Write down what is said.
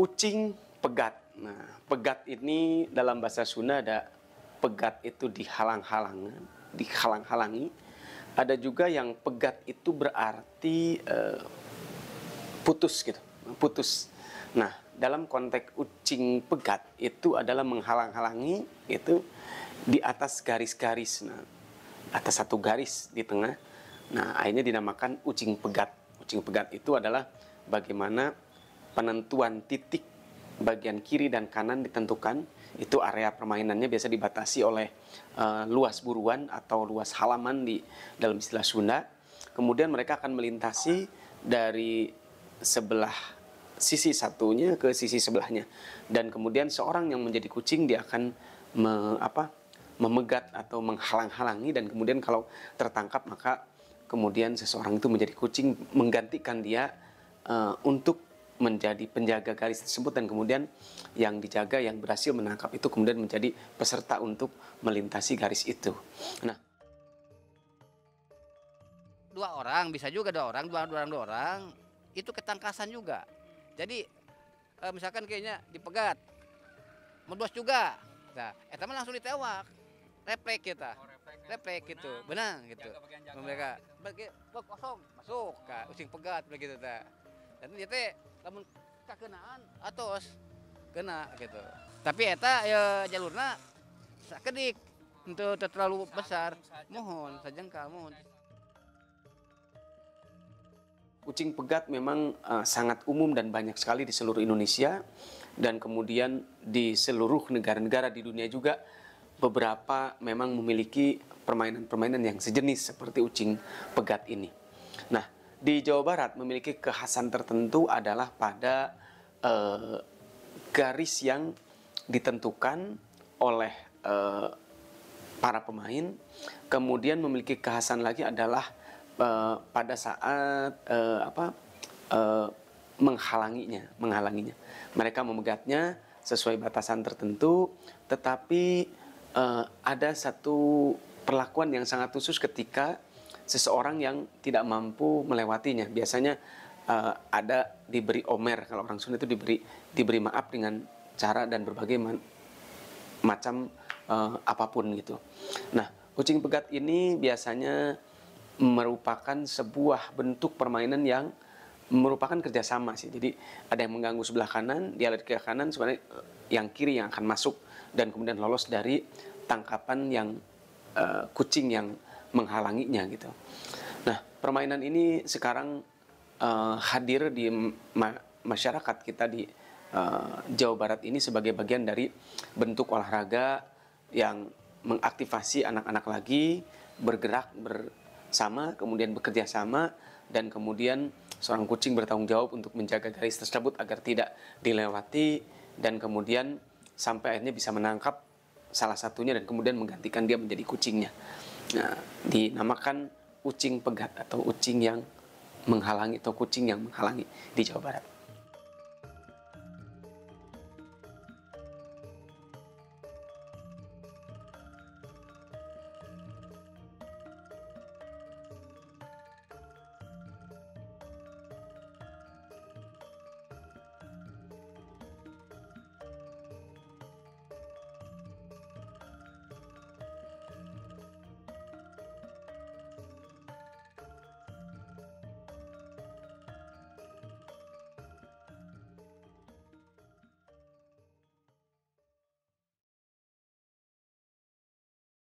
Ucing pegat. Nah, pegat ini dalam bahasa Sunda ada pegat itu dihalang-halangi. Ada juga yang pegat itu berarti putus gitu, putus. Nah, dalam konteks ucing pegat itu adalah menghalang-halangi itu di atas garis-garis. Nah, atas satu garis di tengah. Nah, akhirnya dinamakan ucing pegat. Ucing pegat itu adalah bagaimana penentuan titik bagian kiri dan kanan ditentukan. Itu area permainannya biasa dibatasi oleh luas buruan atau luas halaman di dalam istilah Sunda. Kemudian mereka akan melintasi dari sebelah sisi satunya ke sisi sebelahnya. Dan kemudian seorang yang menjadi kucing dia akan memegat atau menghalang-halangi, dan kemudian kalau tertangkap maka kemudian seseorang itu menjadi kucing menggantikan dia untuk menjadi penjaga garis tersebut, dan kemudian yang dijaga yang berhasil menangkap itu kemudian menjadi peserta untuk melintasi garis itu. Nah, Dua orang bisa juga, dua orang itu ketangkasan juga. Jadi misalkan kayaknya dipegat, medos juga. Nah, eta mah langsung ditewak. Refleks kita. Refleks gitu. Benang gitu. Mereka bagi kosong masuk ke ucing pegat begitu teh. Dan dia teh lamun kakenaan atos kena gitu. Tapi eta ya jalurna sakedik untuk terlalu besar. Mohon sajengkal mohon. kucing pegat memang sangat umum dan banyak sekali di seluruh Indonesia, dan kemudian di seluruh negara-negara di dunia juga beberapa memang memiliki permainan-permainan yang sejenis seperti ucing pegat ini. Nah, di Jawa Barat memiliki kekhasan tertentu adalah pada garis yang ditentukan oleh para pemain. Kemudian memiliki kekhasan lagi adalah pada saat menghalanginya. Mereka memegatnya sesuai batasan tertentu, tetapi ada satu perlakuan yang sangat khusus ketika seseorang yang tidak mampu melewatinya. Biasanya ada diberi omer, kalau orang Sunda itu diberi maaf dengan cara dan berbagai macam apapun gitu. Nah, kucing pegat ini biasanya merupakan sebuah bentuk permainan yang merupakan kerjasama sih. Jadi ada yang mengganggu sebelah kanan, dia lari ke kanan, sebenarnya yang kiri yang akan masuk dan kemudian lolos dari tangkapan yang kucing yang menghalanginya gitu. Nah, permainan ini sekarang hadir di masyarakat kita di Jawa Barat ini sebagai bagian dari bentuk olahraga yang mengaktifasi anak-anak lagi bergerak bersama, kemudian bekerja sama, dan kemudian seorang kucing bertanggung jawab untuk menjaga garis tersebut agar tidak dilewati, dan kemudian sampai akhirnya bisa menangkap salah satunya dan kemudian menggantikan dia menjadi kucingnya. Nah, dinamakan ucing pegat atau ucing yang menghalangi atau kucing yang menghalangi di Jawa Barat.